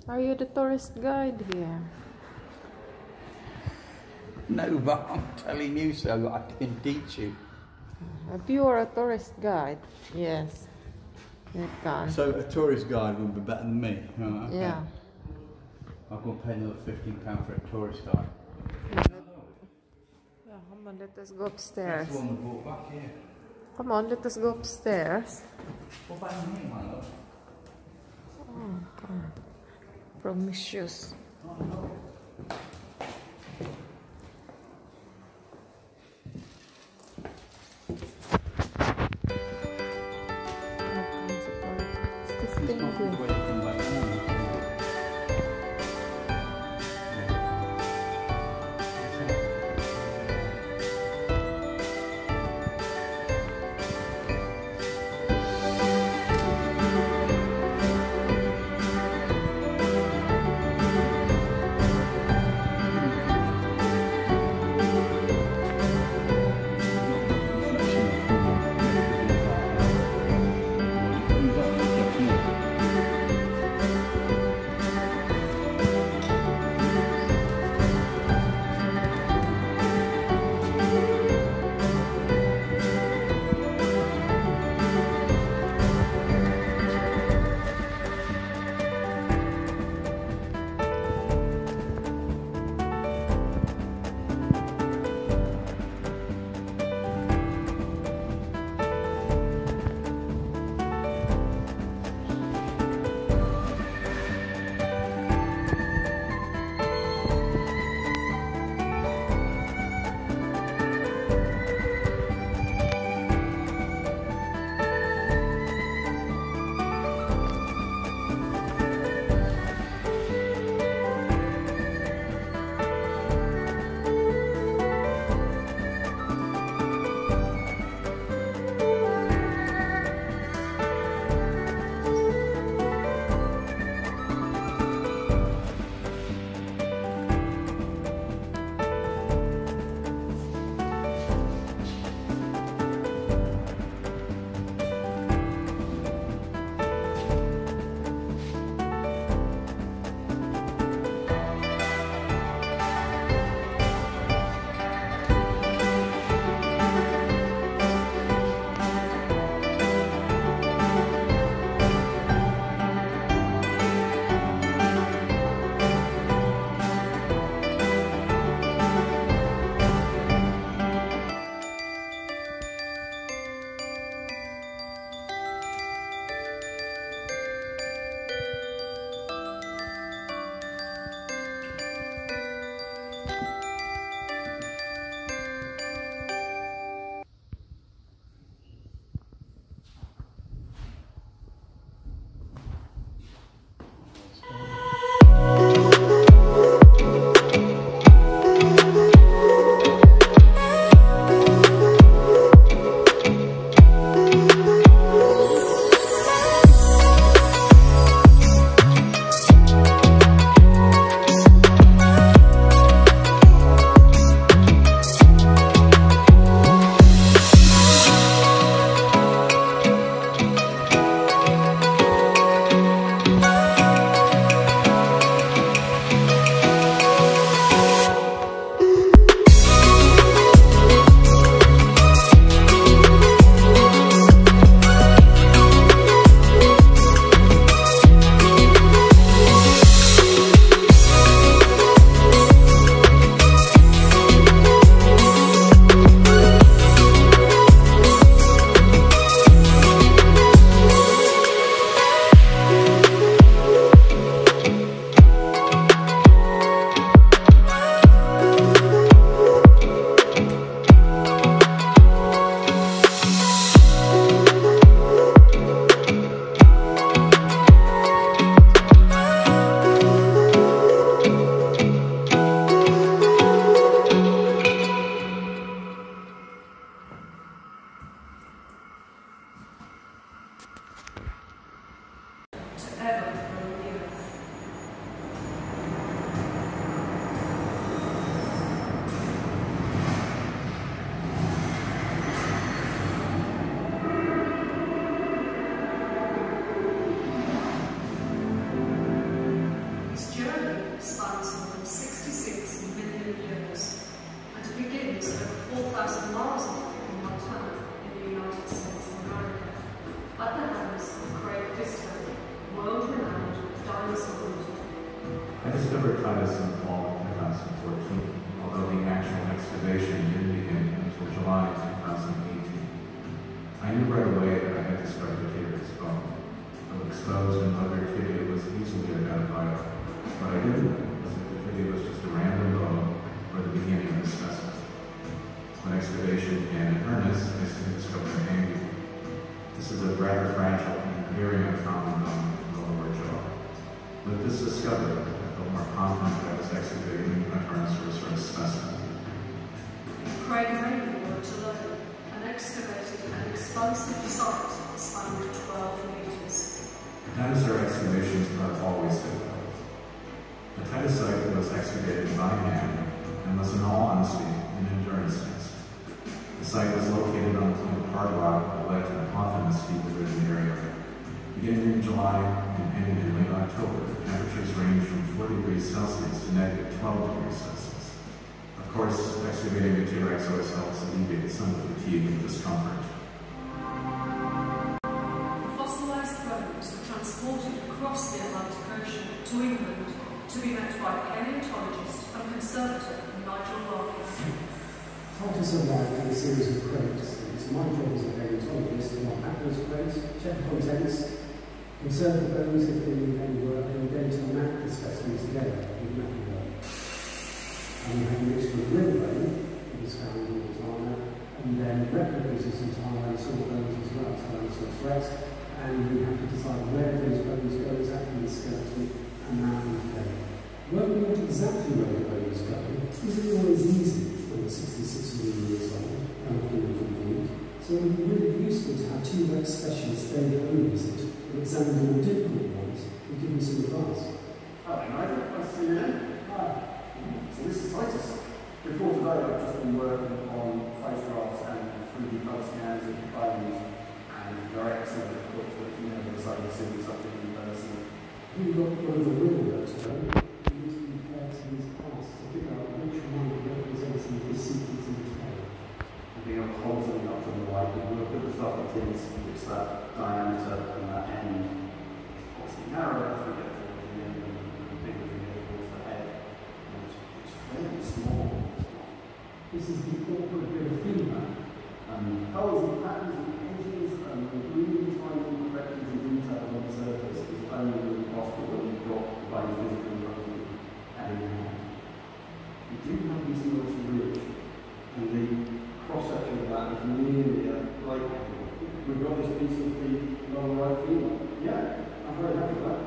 Are you the tourist guide here? No, but I'm telling you so. I can teach you. If you are a tourist guide, yes, you can. So a tourist guide will be better than me. Oh, okay. Yeah. I'm going to pay another £15 for a tourist guide. Yeah, come on, let us go upstairs. That's the one we brought back here. Come on, let us go upstairs. What about in here, my love? Oh, God. Promiscuous. Oh, no. It's this thing here. discovered Titus in the fall of 2014, although the actual excavation didn't begin until July 2018. I knew right away that I had discovered a tibia's bone. Though exposed and other tibia was easily identifiable. What I didn't know was that the tibia was just a random bone or the beginning of the specimen. When excavation began in earnest, I soon discovered an angular. This is a rather fragile and very uncommon bone in the lower jaw. With this discovery, I felt more confident that I was excavating a Tyrannosaurus specimen. Craig Rainey worked alone and excavated an expansive site that spanned 12 metres. Dinosaur excavations are always difficult. The Titus site was excavated by hand and was in all honesty an endurance test. The site was located on a plain of hard rock that led to an often steep erosion area. Beginning in July and ending in late October, temperatures ranged from 4 degrees Celsius to negative 12 degrees Celsius. Of course, excavating a T-Rex always helps alleviate some of the fatigue and discomfort. The fossilized bones were transported across the Atlantic Ocean to England to be met by paleontologist and conservator Nigel Larkin. Titus arrived in a series of crates. My job as a paleontologist to unpack those crates, check the contents, conserve the bones if they need any work, and then to map the specimen together with mapping work. And we had a mixture of real bone, that was found in Montana, and then replicas of some Tyrannosaurus bones as well, Tyrannosaurus rex, and we have to decide where those bones go exactly in the skeleton and map them together. Working out exactly where the bones go isn't always easy when we're 66 million years old and often incomplete, so it would be really useful to have T-Rex specialists there that own visit and examine the more difficult ones and give them some advice. Hi, Nigel. Nice to see you again. Hi. So this is Titus. Before today, I've just been working on photographs and 3D blood scans of bones, and they're excellent, of course, but you never decide to see something in person. You've got one of the real work today. You need to compare to these past to figure out which one represents the sequence in the tail. Being able to hold something up to the light, we will put the stuff that is, it's that diameter and that end. Obviously narrower as we get towards the end and bigger as we get towards the head. And it's fairly small. This is the awkward bit of feedback. Colours and patterns and edges and the really tiny imperfections and details on the surface is only really possible when you've got the bone physically running and in your hand. We do have these notes ridge, and the cross-section of that is nearly like we've got this piece of the lower right femur. Yeah, I'm very happy with that.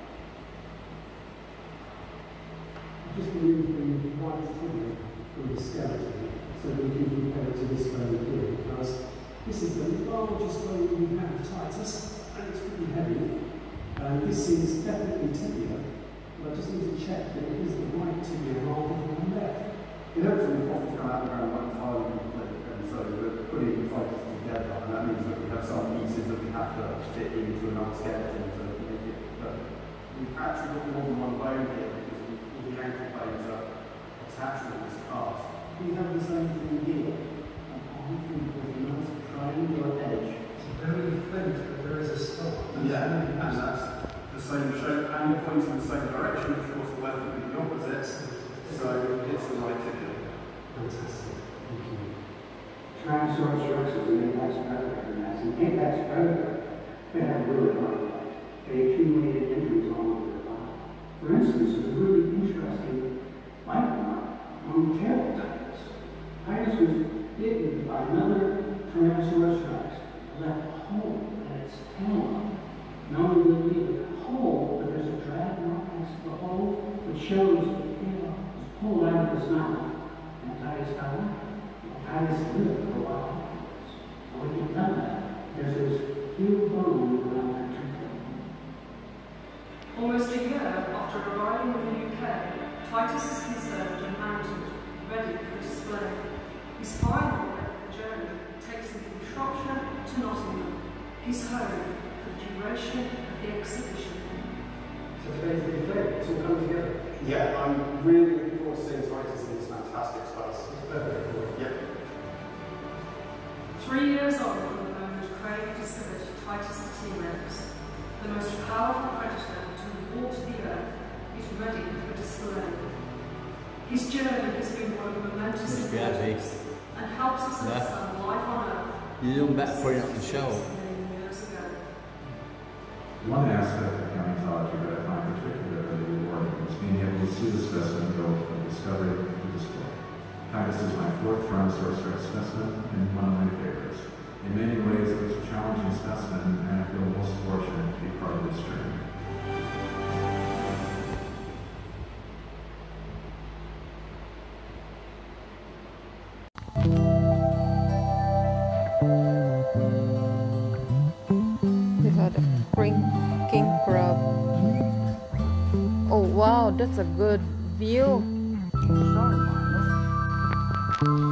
I've just moved the right tibia from the skeleton so that we can compare it to this bone here, because this is the largest bone we have of Titus, and it's pretty heavy. This seems definitely tibia, but I just need to check that it is the right tibia rather than the left. You know, some fossils come out of the ground like entirely complete, and so we're putting the Titus together, and that means that we have some pieces that we have to fit into another skeleton to make it perfect. We've actually got more than one bone here because all the ankle bones are attached to this cast. We have the same thing here, an arm with a nice triangular edge. It's very faint, but there is a star. Yeah, and that's the same shape and it points in the same direction, of course the left would be the opposite, so it's the right tibia. Fantastic, thank you. Tyrannosaurus rex is an apex predator, and as an apex predator, they have really hard life. They accumulated injuries all over their body. For instance, there's a really interesting life mark on the tail of Titus. Titus was bitten by another Tyrannosaurus rex, left a hole in its tail. Not only did it leave a hole, but there's a drag mark next to the hole which shows that the tail was pulled out of his mouth, and Titus got out. Titus lived for a while afterwards. And when you've done that, there's this huge bone around that tooth. Almost a year after arriving in the UK, Titus is conserved and mounted, ready for display. His final leg of the journey takes him from Shropshire to Nottingham, his home for the duration of the exhibition. So today's the big day, it's all come together. Yeah, I'm really looking forward to seeing Titus in this fantastic space. It's perfect for it. Yep. 3 years on from the moment Craig discovered Titus the T-Rex, the most powerful predator to walk the earth, is ready for display. His journey has been one of momentous Must be heavy. importance and helps us Yeah. understand life on Earth. You're doing better putting it on the show. Million years ago. One aspect of paleontology that I find particularly rewarding is being able to see the specimen go from discovery to display. Titus is my fourth Tyrannosaurus rex specimen and one of my favorites. In many ways, it was a challenging specimen, and I feel most fortunate to be part of this journey. They had a king crab. Oh wow, that's a good view.